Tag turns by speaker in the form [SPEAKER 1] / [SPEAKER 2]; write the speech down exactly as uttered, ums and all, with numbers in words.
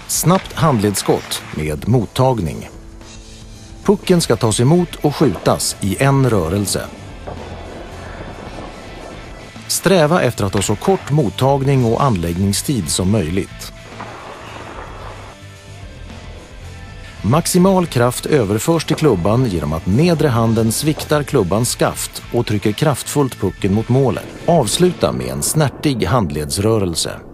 [SPEAKER 1] Snabbt handledsskott med mottagning. Pucken ska tas emot och skjutas i en rörelse. Sträva efter att ha så kort mottagning och anläggningstid som möjligt. Maximal kraft överförs till klubban genom att nedre handen sviktar klubbans skaft och trycker kraftfullt pucken mot målet. Avsluta med en snärtig handledsrörelse.